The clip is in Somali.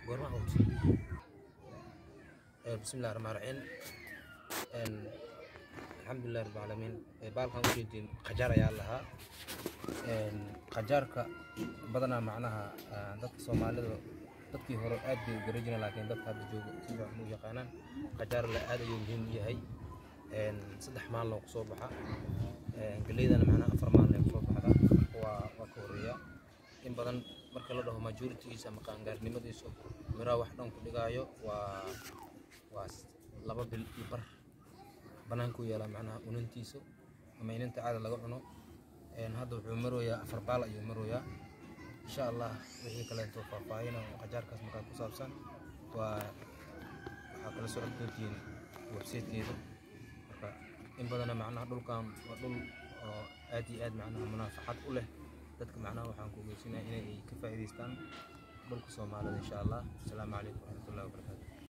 قرما هوت بسم الله الرحمن الرحيم الحمد لله رب العالمين بالكم وجدين خجار يا الله خجارك بدنا معناها دك سوماليدو dadkii hore aad bay u garajinay laakiin dadka hadda jooga si fiican u yaqaanaan qajaar la aad ayuu muhiim u yahay saddex maalin oo soo baxa galeedana macnaha afar maalin oo soo baxda waa ka horeeya in badan marka la dhaho majority-giisa ama qaangaarnimadiisu miraha wax dhan ku dhigaayo waa laba bil iyo bar banaanku yaala macnaha unantiisu ama inanta caada laga cuno hadda wuxuu marooyaa afar baal ayuu marooyaa إن شاء الله وحي كلا توفاقين وقجار كاس مكان كوسابسان وحاكل سرعة دوتين وبسيط كيدو إن بدنا معنا دول كام ودول آد معنا منافحات أوله ذاتك معنا وحانكو بيسينا إنه كفاية ديستان دول كسوم على إن شاء الله السلام عليكم ورحمة الله وبركاته